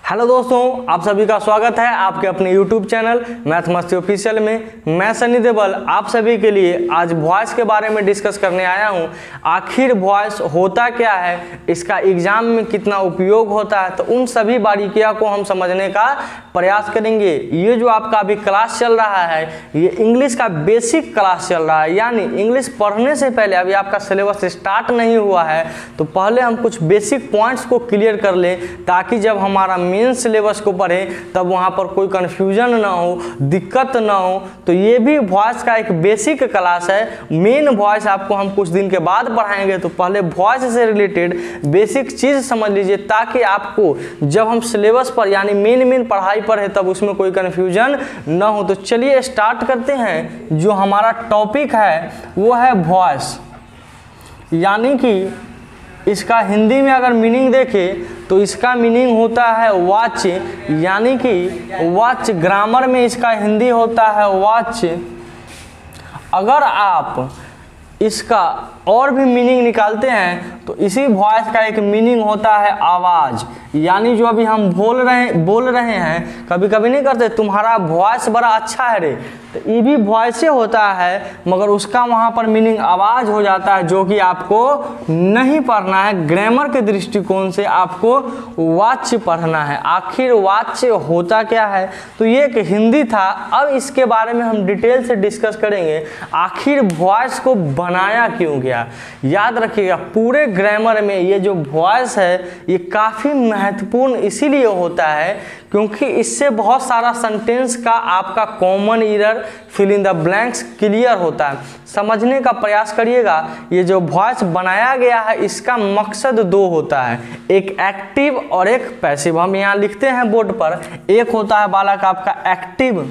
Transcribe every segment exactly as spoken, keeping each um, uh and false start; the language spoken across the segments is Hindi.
हेलो दोस्तों, आप सभी का स्वागत है आपके अपने YouTube channel math Masti official में। मैं सनी देवल आप सभी के लिए आज वॉइस के बारे में डिस्कस करने आया हूं। आखिर वॉइस होता क्या है, इसका एग्जाम में कितना उपयोग होता है, तो उन सभी बारीकियों को हम समझने का प्रयास करेंगे। ये जो आपका अभी क्लास चल रहा है, ये इंग्लिश का बेसिक क्लास चल रहा है, यानी इंग्लिश पढ़ने से पहले अभी आपका सिलेबस स्टार्ट नहीं हुआ है, तो पहले हम कुछ बेसिक पॉइंट्स को क्लियर कर लें, ताकि जब हमारा मेन सिलेबस को पढ़ें तब वहाँ पर कोई कन्फ्यूजन ना हो, दिक्कत ना हो। तो ये भी वॉइस का एक बेसिक क्लास है। मेन वॉइस आपको हम कुछ दिन के बाद पढ़ाएंगे, तो पहले वॉइस से रिलेटेड बेसिक चीज़ समझ लीजिए, ताकि आपको जब हम सिलेबस पर यानी मेन मेन पढ़ाई पर है तब उसमें कोई कन्फ्यूजन ना हो। तो चलिए स्टार्ट करते हैं। जो हमारा टॉपिक है वो है वॉइस, यानी कि इसका हिंदी में अगर मीनिंग देखें तो इसका मीनिंग होता है वाच, यानी कि वाच। ग्रामर में इसका हिंदी होता है वाच। अगर आप इसका और भी मीनिंग निकालते हैं तो इसी वॉइस का एक मीनिंग होता है आवाज़, यानी जो अभी हम बोल रहे बोल रहे हैं, कभी कभी नहीं करते तुम्हारा वॉइस बड़ा अच्छा है रे, तो ये भी वॉइस से होता है, मगर उसका वहाँ पर मीनिंग आवाज़ हो जाता है, जो कि आपको नहीं पढ़ना है। ग्रामर के दृष्टिकोण से आपको वाच्य पढ़ना है। आखिर वाच्य होता क्या है, तो ये एक हिंदी था। अब इसके बारे में हम डिटेल से डिस्कस करेंगे। आखिर वॉइस को बनाया क्यों गया। याद रखिएगा, पूरे ग्रामर में ये जो वॉइस है ये काफ़ी महत्वपूर्ण इसीलिए होता है क्योंकि इससे बहुत सारा सेंटेंस का आपका common error, fill in the blanks clear होता है। समझने का प्रयास करिएगा। ये जो वॉइस बनाया गया है इसका मकसद दो होता है, एक एक्टिव और एक पैसिव। हम यहाँ लिखते हैं बोर्ड पर, एक होता है बालक आपका एक्टिव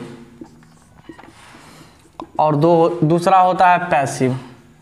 और दो दूसरा होता है पैसिव।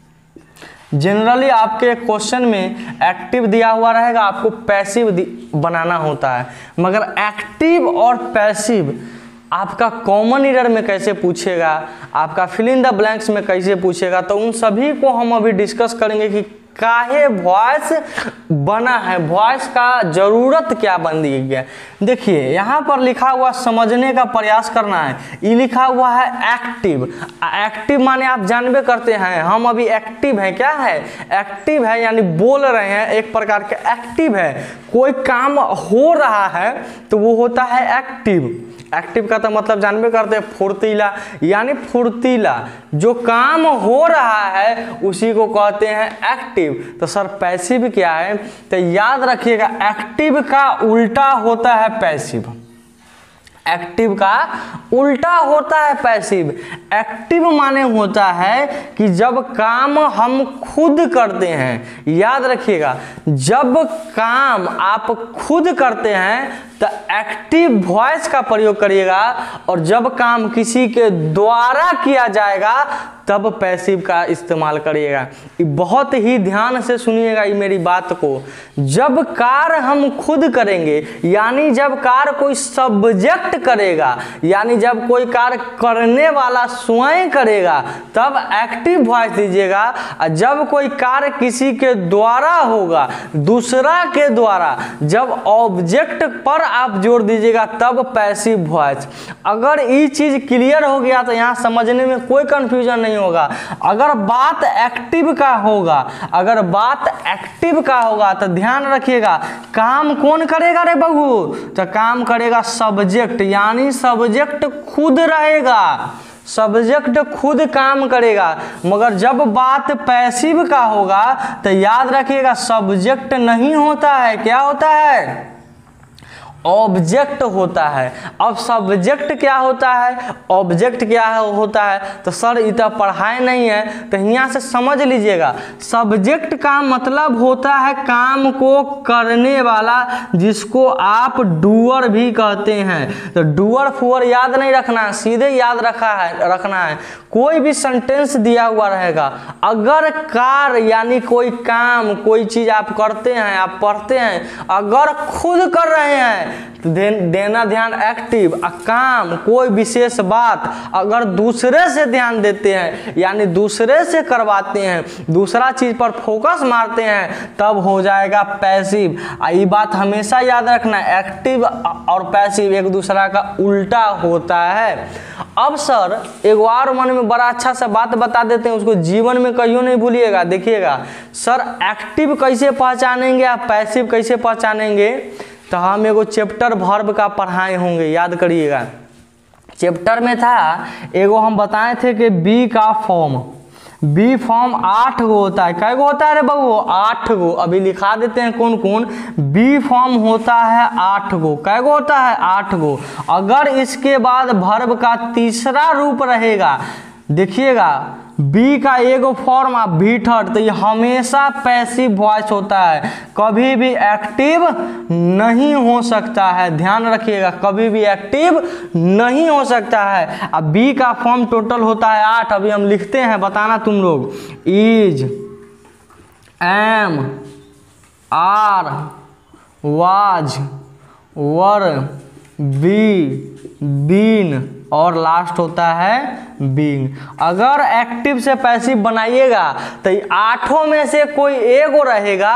जनरली आपके क्वेश्चन में एक्टिव दिया हुआ रहेगा, आपको पैसिव बनाना होता है, मगर एक्टिव और पैसिव आपका कॉमन एरर में कैसे पूछेगा, आपका फिल इन द ब्लैंक्स में कैसे पूछेगा, तो उन सभी को हम अभी डिस्कस करेंगे कि काहे वॉइस बना है, वॉइस का जरूरत क्या बन दी गया। देखिए यहाँ पर लिखा हुआ, समझने का प्रयास करना है। ये लिखा हुआ है एक्टिव। एक्टिव माने आप जानबे करते हैं, हम अभी एक्टिव हैं। क्या है? एक्टिव है, यानी बोल रहे हैं, एक प्रकार के एक्टिव है। कोई काम हो रहा है तो वो होता है एक्टिव। एक्टिव का तो मतलब जानबे करते हैं फुर्तीला, यानी फुर्तीला जो काम हो रहा है उसी को कहते हैं एक्टिव। तो सर पैसिव क्या है, तो याद रखिएगा एक्टिव का उल्टा होता है पैसिव। एक्टिव का उल्टा होता है पैसिव। एक्टिव माने होता है कि जब काम हम खुद करते हैं, याद रखिएगा, जब काम आप खुद करते हैं तो एक्टिव वॉइस का प्रयोग करिएगा, और जब काम किसी के द्वारा किया जाएगा तब पैसिव का इस्तेमाल करिएगा। ये बहुत ही ध्यान से सुनिएगा ये मेरी बात को। जब कार्य हम खुद करेंगे, यानी जब कार्य कोई सब्जेक्ट करेगा, यानी जब कोई कार्य करने वाला स्वयं करेगा तब एक्टिव वॉइस दीजिएगा, और जब कोई कार्य किसी के द्वारा होगा, दूसरा के द्वारा, जब ऑब्जेक्ट पर आप जोड़ दीजिएगा तब पैसिव वॉइस। अगर ये चीज क्लियर हो गया तो यहाँ समझने में कोई कंफ्यूजन नहीं होगा। अगर बात एक्टिव का होगा, अगर बात एक्टिव का होगा तो ध्यान रखिएगा, काम कौन करेगा रे बहू, तो काम करेगा सब्जेक्ट, यानी सब्जेक्ट खुद रहेगा, सब्जेक्ट खुद काम करेगा। मगर जब बात पैसिव का होगा तो याद रखिएगा सब्जेक्ट नहीं होता है, क्या होता है, ऑब्जेक्ट होता है। अब सब्जेक्ट क्या होता है, ऑब्जेक्ट क्या होता है, तो सर इतना पढ़ाए नहीं है, तो यहाँ से समझ लीजिएगा। सब्जेक्ट का मतलब होता है काम को करने वाला, जिसको आप डूअर भी कहते हैं। तो डूअर फूअर याद नहीं रखना, सीधे याद रखा है रखना है। कोई भी सेंटेंस दिया हुआ रहेगा, अगर कार्य यानी कोई काम, कोई चीज आप करते हैं, आप पढ़ते हैं, अगर खुद कर रहे हैं तो दे, देना ध्यान एक्टिव। आ काम कोई विशेष बात अगर दूसरे से ध्यान देते हैं यानी दूसरे से करवाते हैं, दूसरा चीज पर फोकस मारते हैं, तब हो जाएगा पैसिव। ये बात हमेशा याद रखना, एक्टिव और पैसिव एक दूसरा का उल्टा होता है। अब सर एक और मन में बड़ा अच्छा सा बात बता देते हैं, उसको जीवन में कहियो नहीं भूलिएगा। देखिएगा सर, एक्टिव कैसे पहचानेंगे आप पैसिव कैसे पहचानेंगे, तो हम एगो चैप्टर वर्ब का पढ़ाए होंगे, याद करिएगा। चैप्टर में था एगो हम बताए थे कि बी का फॉर्म, बी फॉर्म आठ गो होता है। कै गो होता है रे बबू? आठ गो। अभी लिखा देते हैं कौन कौन। बी फॉर्म होता है आठ गो। कै गो होता है? आठ गो। अगर इसके बाद वर्ब का तीसरा रूप रहेगा, देखिएगा बी का एगो फॉर्म आ बी थर्ड, तो ये हमेशा पैसिव वॉइस होता है, कभी भी एक्टिव नहीं हो सकता है। ध्यान रखिएगा, कभी भी एक्टिव नहीं हो सकता है। अब बी का फॉर्म टोटल होता है आठ। अभी हम लिखते हैं, बताना तुम लोग। Is, am, are, was, were, be, been और लास्ट होता है बीइंग। अगर एक्टिव से पैसिव बनाइएगा तो आठों में से कोई एगो रहेगा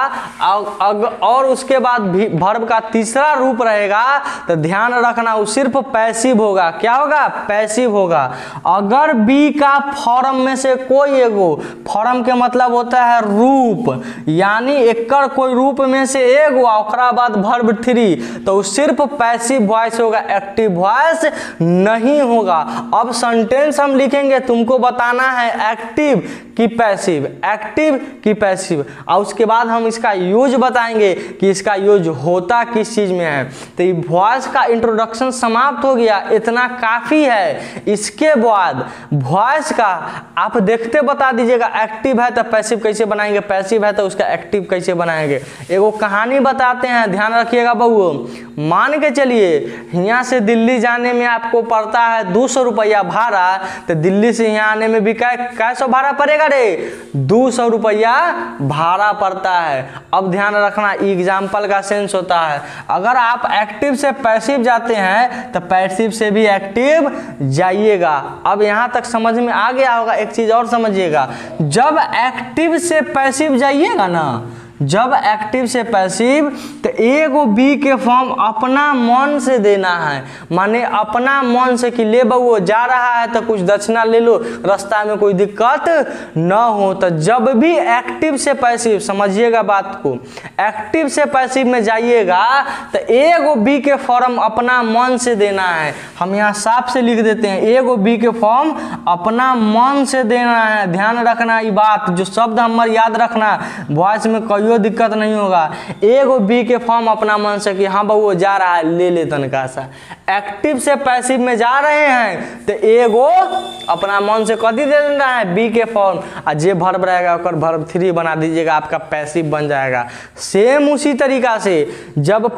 और उसके बाद वर्ब का तीसरा रूप रहेगा, तो ध्यान रखना वो सिर्फ पैसिव होगा। क्या होगा? पैसिव होगा। अगर बी का फॉर्म में से कोई एगो, फॉर्म के मतलब होता है रूप, यानी एकड़ कोई रूप में से एगो ओकरा बाद वर्ब थ्री, तो सिर्फ पैसिव वॉइस होगा, एक्टिव वॉइस नहीं होगा। अब सेंटेंस हम लिखेंगे, तुमको बताना है एक्टिव की पैसिव, एक्टिव की पैसिव, और उसके बाद हम इसका यूज बताएंगे कि इसका यूज होता किस चीज में है। तो ये वॉइस का इंट्रोडक्शन समाप्त हो गया, इतना काफी है। इसके बाद वॉइस का आप देखते बता दीजिएगा, एक्टिव है तो पैसिव कैसे बनाएंगे, पैसिव है तो उसका एक्टिव कैसे बनाएंगे। एगो कहानी बताते हैं, ध्यान रखिएगा बउओ। मान के चलिए यहाँ से दिल्ली जाने में आपको पड़ता है दो सौ रुपया भाड़ा, तो दिल्ली से यहाँ आने में भी कै सौ भाड़ा पड़ेगा रे? दो सौ रुपया भाड़ा पड़ता है। अब ध्यान रखना, एग्जाम्पल का सेंस होता है। अगर आप एक्टिव से पैसिव जाते हैं तो पैसिव से भी एक्टिव जाइएगा। अब यहाँ तक समझ में आ गया होगा। एक चीज और समझिएगा, जब एक्टिव से पैसिव जाइएगा ना, जब एक्टिव से पैसिव, तो एगो बी के फॉर्म अपना मन से देना है, माने अपना मन से कि ले बउओ जा रहा है तो कुछ दक्षिणा ले लो, रास्ता में कोई दिक्कत न हो। तो जब भी एक्टिव से पैसिव, समझिएगा बात को, एक्टिव से पैसिव में जाइएगा तो एगो बी के फॉर्म अपना मन से देना है। हम यहाँ साफ से लिख देते हैं, एगो बी के फॉर्म अपना मन से देना है। ध्यान रखना ये बात, जो शब्द हमारे याद रखना, वॉइस में कोई दिक्कत नहीं होगा। एगो बी के फॉर्म अपना मन से कि हाँ बउओ जा रहा है, ले ले तनका सा। एक्टिव से पैसिव में जा रहे हैं तो एगो अपना मन से कथी दे देना है, बी के फॉर्म, और जे वर्ब रहेगा ओकर वर्ब थ्री बना दीजिएगा, आपका पैसिव बन जाएगा। सेम उसी तरीका से जब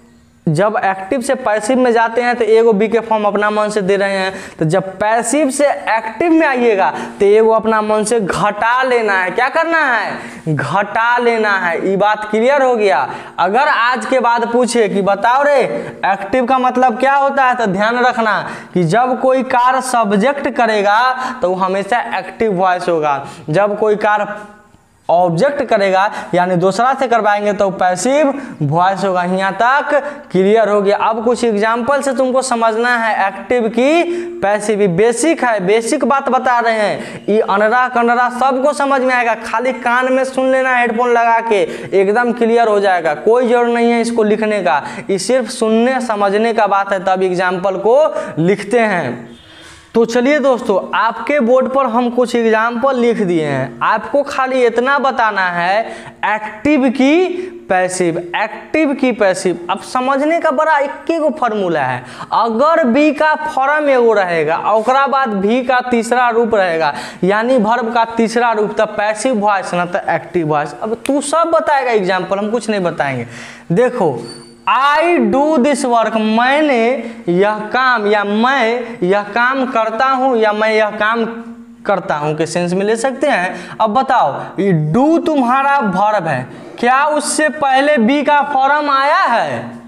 जब एक्टिव से पैसिव में जाते हैं तो एगो बी के फॉर्म अपना मन से दे रहे हैं, तो जब पैसिव से एक्टिव में आइएगा तो एगो अपना मन से घटा लेना है। क्या करना है? घटा लेना है। ये बात क्लियर हो गया। अगर आज के बाद पूछे कि बताओ रे एक्टिव का मतलब क्या होता है, तो ध्यान रखना कि जब कोई कार्य सब्जेक्ट करेगा तो वो हमेशा एक्टिव वॉइस होगा, जब कोई कार्य ऑब्जेक्ट करेगा यानी दूसरा से करवाएंगे तो पैसिव वॉइस होगा। यहाँ तक क्लियर हो गया। अब कुछ एग्जाम्पल से तुमको समझना है एक्टिव की पैसिव। बेसिक है, बेसिक बात बता रहे हैं। ये अनरा कनरा सबको समझ में आएगा, खाली कान में सुन लेना हेडफोन लगा के, एकदम क्लियर हो जाएगा। कोई जरूरत नहीं है इसको लिखने का, ये सिर्फ सुनने समझने का बात है, तब एग्जाम्पल को लिखते हैं। तो चलिए दोस्तों, आपके बोर्ड पर हम कुछ एग्जाम्पल लिख दिए हैं, आपको खाली इतना बताना है एक्टिव की पैसिव, एक्टिव की पैसिव। अब समझने का बड़ा इक्के को फॉर्मूला है। अगर बी का फॉर्म एगो रहेगा ओकरा बाद भी का तीसरा रूप रहेगा, यानी वर्ब का तीसरा रूप, तब पैसिव वॉइस ना तो एक्टिव वॉइस। अब तू सब बताएगा एग्जाम्पल, हम कुछ नहीं बताएंगे। देखो, आई डू दिस वर्क, मैंने यह काम, या मैं यह काम करता हूं, या मैं यह काम करता हूं के सेंस में ले सकते हैं। अब बताओ, ये डू तुम्हारा वर्ब है, क्या उससे पहले बी का फॉर्म आया है?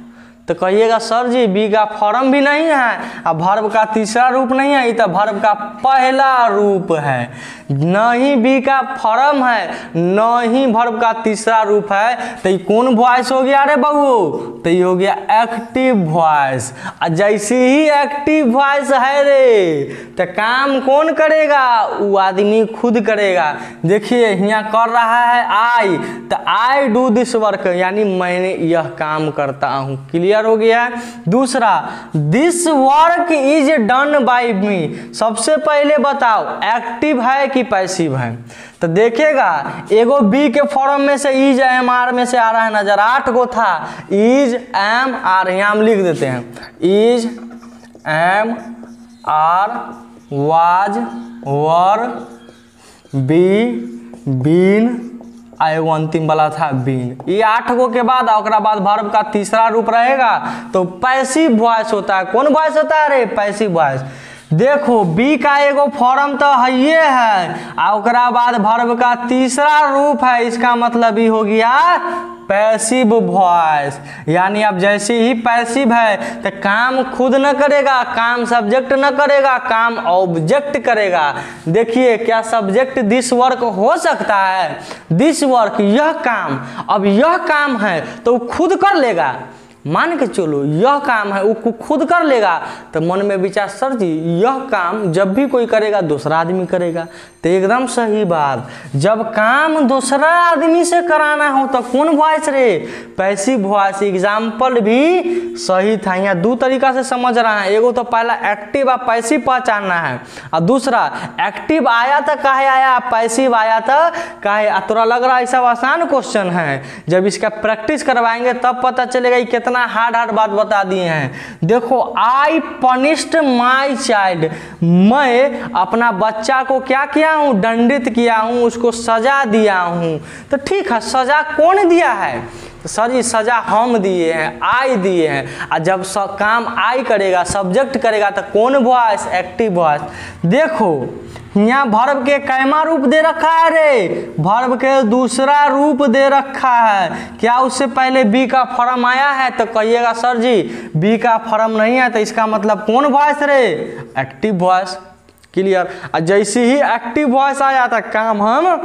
तो कहिएगा सर जी बी का फॉर्म भी नहीं है और वर्ब का तीसरा रूप नहीं है, ये तो वर्ब का पहला रूप है। न ही बी का फॉर्म है न ही वर्ब का तीसरा रूप है, तो ये कौन वॉइस हो गया रे बबू? तो ये हो गया एक्टिव वॉइस। और जैसे ही एक्टिव वॉइस है रे तो काम कौन करेगा? वो आदमी खुद करेगा। देखिए यहाँ कर रहा है आई, तो आई डू दिस वर्क, यानी मैंने यह काम करता हूँ। क्लियर हो गया? दूसरा, this work is done by me. सबसे पहले बताओ एक्टिव है कि पैसिव है? तो देखेगा एगो बी के फॉर्म में से इज एम आर में से आ रहा है नजर, आठ गो था इज एम आर, यहाँ हम लिख देते हैं is am are was were be been, एगो अंतिम वाला था बीन। ये आठ गो के बाद और बाद वर्ब का तीसरा रूप रहेगा तो पैसिव वॉइस होता है। कौन वॉइस होता है रे? Passive voice. देखो बी का एगो फॉर्म तो है ये है और बाद वर्ब का तीसरा रूप है, इसका मतलब ही हो गया पैसिव वॉइस। यानी अब जैसे ही पैसिव है तो काम खुद न करेगा, काम सब्जेक्ट न करेगा, काम ऑब्जेक्ट करेगा। देखिए क्या सब्जेक्ट दिस वर्क हो सकता है? दिस वर्क यह काम, अब यह काम है तो वो खुद कर लेगा। मान के चलो यह काम है वो खुद कर लेगा, तो मन में विचार सर जी यह काम जब भी कोई करेगा दूसरा आदमी करेगा, तो एकदम सही बात। जब काम दूसरा आदमी से कराना हो तो कौन वॉइस रे? Passive voice. एग्जाम्पल भी सही था। यहाँ दो तरीका से समझ रहा है, एगो तो पहला एक्टिव और पैसिव पहचानना है और दूसरा एक्टिव आया था काहे आया, पैसिव आया था काहे। तोरा लग रहा है सब आसान क्वेश्चन है, जब इसका प्रैक्टिस करवाएंगे तब पता चलेगा कि कितना हार्ड हार्ड बात बता दिए हैं। देखो आई पनिश्ड माई चाइल्ड, मैं अपना बच्चा को क्या किया हूँ? दंडित किया हूँ, उसको सजा दिया हूँ। तो ठीक है, सजा कौन दिया है? तो सर जी सजा हम दिए हैं, आई दिए हैं। और जब काम आई करेगा, सब्जेक्ट करेगा, तो कौन वॉइस? Active voice. देखो यहाँ वर्ब के कैमा रूप दे रखा है रे? वर्ब के दूसरा रूप दे रखा है। क्या उससे पहले बी का फॉर्म आया है? तो कहिएगा सर जी बी का फॉर्म नहीं है, तो इसका मतलब कौन वॉइस रे? Active voice. क्लियर? और जैसे ही एक्टिव वॉइस आया था काम हम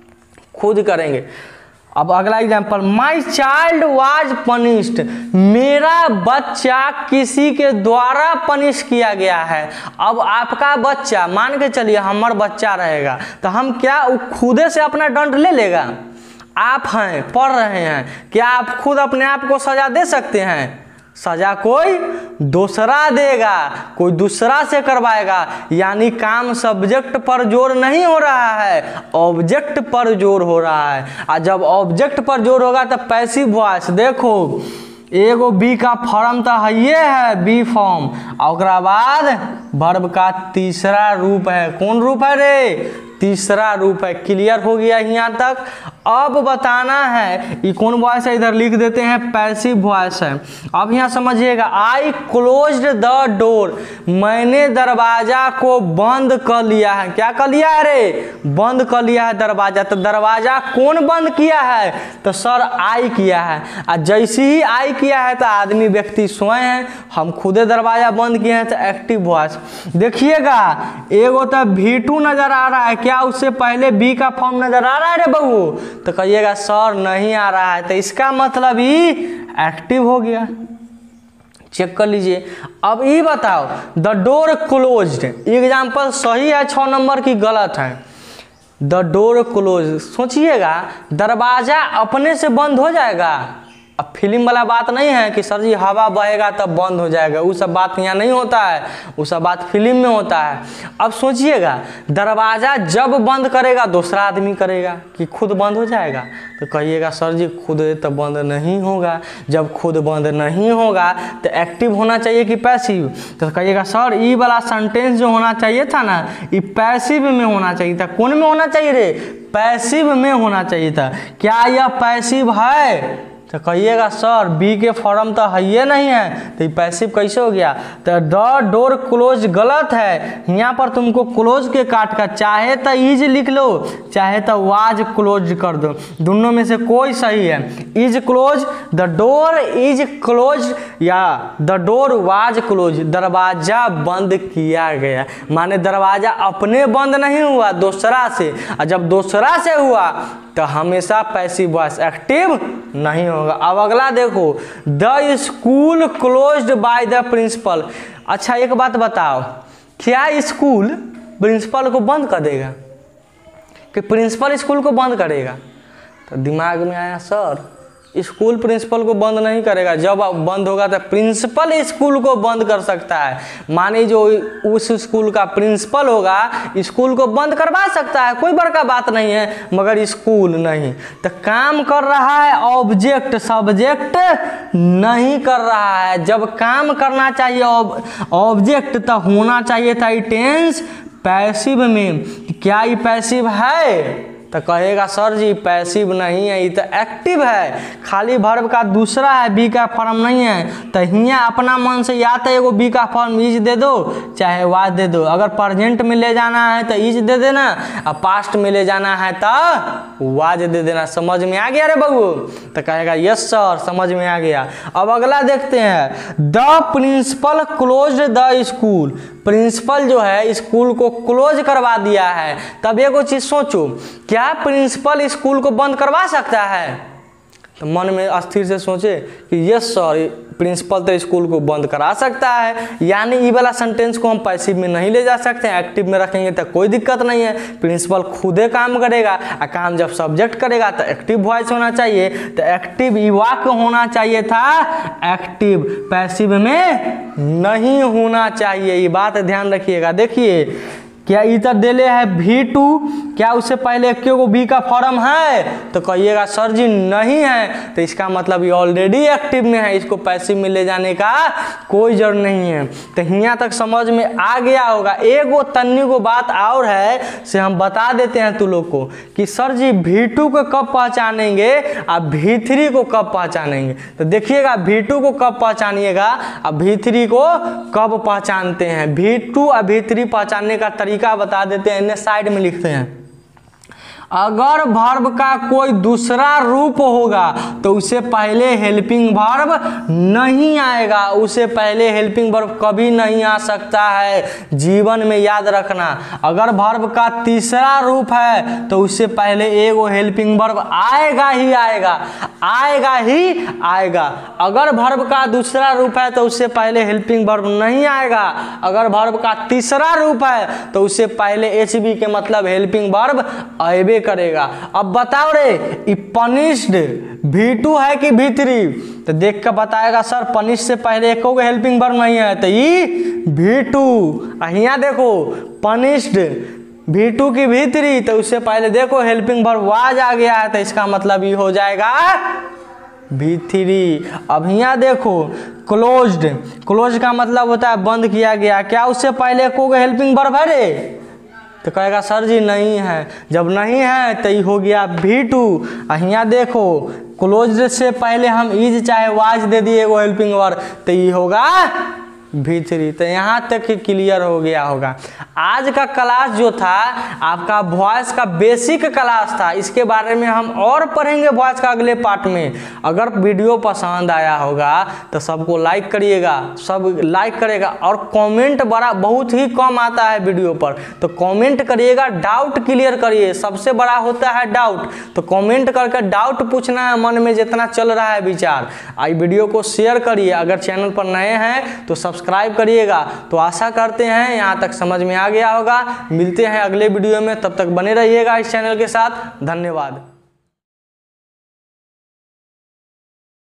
खुद करेंगे। अब अगला example, my child was punished, मेरा बच्चा किसी के द्वारा पनिश किया गया है। अब आपका बच्चा, मान के चलिए हमारा बच्चा रहेगा, तो हम क्या वो खुदे से अपना दंड ले लेगा? आप हैं, पढ़ रहे हैं, क्या आप खुद अपने आप को सजा दे सकते हैं? सजा कोई दूसरा देगा, कोई दूसरा से करवाएगा। यानी काम सब्जेक्ट पर जोर नहीं हो रहा है, ऑब्जेक्ट पर जोर हो रहा है। और जब ऑब्जेक्ट पर जोर होगा तो पैसिव वॉइस। देखो एगो बी का फॉर्म तो है ये है बी फॉर्म, और बाद वर्ब का तीसरा रूप है। कौन रूप है रे? तीसरा रूप है। क्लियर हो गया यहाँ तक? अब बताना है ये कौन वॉइस है, इधर लिख देते हैं पैसिव वॉइस है। अब यहाँ समझिएगा, आई क्लोज्ड द डोर, मैंने दरवाजा को बंद कर लिया है। क्या कर लिया है रे? बंद कर लिया है दरवाजा। तो दरवाजा कौन बंद किया है? तो सर आई किया है। और जैसे ही आई किया है तो आदमी व्यक्ति स्वयं है, हम खुदे दरवाजा बंद किए हैं, तो एक्टिव वॉइस। देखिएगा एगो तो वी टू नजर आ रहा है, क्या उससे पहले बी का फॉर्म नजर आ रहा है रे बहू? तो कहिएगा सर नहीं आ रहा है, तो इसका मतलब ही एक्टिव हो गया। चेक कर लीजिए। अब ये बताओ, द डोर क्लोज्ड, एग्जाम्पल सही है, छह नंबर की गलत है। द डोर क्लोज, सोचिएगा दरवाजा अपने से बंद हो जाएगा? अब फिल्म वाला बात नहीं है कि सर जी हवा बहेगा तब बंद हो जाएगा, वो सब बात यहाँ नहीं होता है, वो सब बात फिल्म में होता है। अब सोचिएगा दरवाज़ा जब बंद करेगा दूसरा आदमी करेगा कि खुद बंद हो जाएगा? तो कहिएगा सर जी खुद तो बंद नहीं होगा। जब खुद बंद नहीं होगा तो एक्टिव होना चाहिए कि पैसिव? तो कहिएगा सर ये वाला सेंटेंस जो होना चाहिए था ना, ये पैसिव में होना चाहिए था। कौन में होना चाहिए रे? पैसिव में होना चाहिए था। क्या यह पैसिव है? तो कहिएगा सर बी के फॉर्म तो है ही नहीं है, तो ये पैसिव कैसे हो गया? तो द डोर क्लोज गलत है, यहाँ पर तुमको क्लोज के काट कर चाहे तो इज लिख लो चाहे तो वाज क्लोज कर दो, दोनों में से कोई सही है। Is close, the door is close या द डोर वाज क्लोज, दरवाजा बंद किया गया, माने दरवाजा अपने बंद नहीं हुआ दूसरा से, और जब दूसरा से हुआ तो हमेशा पैसिव वॉइस एक्टिव नहीं होगा। अब अगला देखो, the school closed by the principal. अच्छा एक बात बताओ, क्या स्कूल प्रिंसिपल को बंद कर देगा कि प्रिंसिपल स्कूल को बंद करेगा? तो दिमाग में आया सर स्कूल प्रिंसिपल को बंद नहीं करेगा, जब बंद होगा तो प्रिंसिपल स्कूल को बंद कर सकता है, माने जो उस स्कूल का प्रिंसिपल होगा स्कूल को बंद करवा सकता है, कोई बड़का बात नहीं है, मगर स्कूल नहीं। तो काम कर रहा है ऑब्जेक्ट, सब्जेक्ट नहीं कर रहा है। जब काम करना चाहिए ऑब्जेक्ट तो होना चाहिए था टेंस पैसिव में, क्या ये पैसिव है? तो कहेगा सर जी पैसिव नहीं है, ये तो एक्टिव है, खाली वर्ब का दूसरा है, बी का फॉर्म नहीं है। तो यहाँ अपना मन से या तो एगो बी का फॉर्म इज दे दो चाहे वाज दे दो, अगर प्रेजेंट में ले जाना है तो इज दे देना, और पास्ट में ले जाना है तो वाज दे देना। समझ में आ गया रे बबू? तो कहेगा यस सर समझ में आ गया। अब अगला देखते हैं, the principal closed the school, principal जो है स्कूल को क्लोज करवा दिया है। तब एगो चीज सोचो, क्या प्रिंसिपल स्कूल को बंद करवा सकता है? तो मन में अस्थिर से सोचे कि यस सर प्रिंसिपल तो स्कूल को बंद करा सकता है, यानी ये वाला सेंटेंस को हम पैसिव में नहीं ले जा सकते हैं, एक्टिव में रखेंगे तो कोई दिक्कत नहीं है, प्रिंसिपल खुदे काम करेगा, और काम जब सब्जेक्ट करेगा तो एक्टिव वॉइस होना चाहिए, तो एक्टिव ई वाक्य होना चाहिए था, एक्टिव पैसिव में नहीं होना चाहिए, ये बात ध्यान रखिएगा। देखिए क्या इधर देले है भी टू, क्या उससे पहले क्यों को बी का फॉर्म है? तो कहिएगा सर जी नहीं है, तो इसका मतलब ये ऑलरेडी एक्टिव में है, इसको पैसिव में ले जाने का कोई जरूरत नहीं है। तो यहाँ तक समझ में आ गया होगा। एक वो तन्नी को बात और है से हम बता देते हैं तू लोग को कि सर जी भी टू को कब पहचानेंगे और भी थ्री को कब पहचानेंगे। तो देखिएगा भी टू को कब पहचानिएगा और भी थ्री को कब पहचानते हैं। भी टू और भी थ्री पहचानने का तरीका बता देते हैं, इन्हें साइड में लिखते हैं। अगर वर्ब का कोई दूसरा रूप होगा तो उसे पहले हेल्पिंग वर्ब नहीं आएगा, उसे पहले हेल्पिंग वर्ब कभी नहीं आ सकता है, जीवन में याद रखना। अगर वर्ब का तीसरा रूप है तो उससे पहले एगो हेल्पिंग वर्ब आएगा ही आएगा, आएगा ही आएगा। अगर वर्ब का दूसरा रूप है तो उससे पहले हेल्पिंग वर्ब नहीं आएगा। अगर वर्ब का तीसरा रूप है तो उससे पहले एच बी के मतलब हेल्पिंग वर्ब आएबे करेगा। अब बताओ रे ये पनिश्ड भी टू है कि भी थ्री? तो देख कर बताएगा सर पनिश से पहले एक हेल्पिंग वर्ब नहीं है, तो ये भी टू। यहाँ देखो पनिश्ड भी टू की भी थ्री, तो उससे पहले देखो हेल्पिंग वर्ब वाज आ गया है, तो इसका मतलब ये हो जाएगा भी थ्री। अब यहाँ देखो क्लोज्ड, क्लोज का मतलब होता है बंद किया गया, क्या उससे पहले को हेल्पिंग वर्ब है रे? तो कहेगा सर जी नहीं है। जब नहीं है तो ये हो गया भी टू। यहाँ देखो क्लोज से पहले हम इज चाहे वाज दे दिए वो हेल्पिंग वर्ब, तो ये होगा भी थ्री। तो यहाँ तक क्लियर हो गया होगा। आज का क्लास जो था आपका वॉइस का बेसिक क्लास था, इसके बारे में हम और पढ़ेंगे वॉइस का अगले पार्ट में। अगर वीडियो पसंद आया होगा तो सबको लाइक करिएगा, सब लाइक करेगा, और कमेंट बड़ा बहुत ही कम आता है वीडियो पर, तो कमेंट करिएगा, डाउट क्लियर करिए, सबसे बड़ा होता है डाउट। तो कमेंट करके डाउट पूछना है मन में जितना चल रहा है विचार। आई वीडियो को शेयर करिए, अगर चैनल पर नए हैं तो सब्सक्राइब करिएगा। तो आशा करते हैं यहाँ तक समझ में आ गया होगा। मिलते हैं अगले वीडियो में, तब तक बने रहिएगा इस चैनल के साथ। धन्यवाद।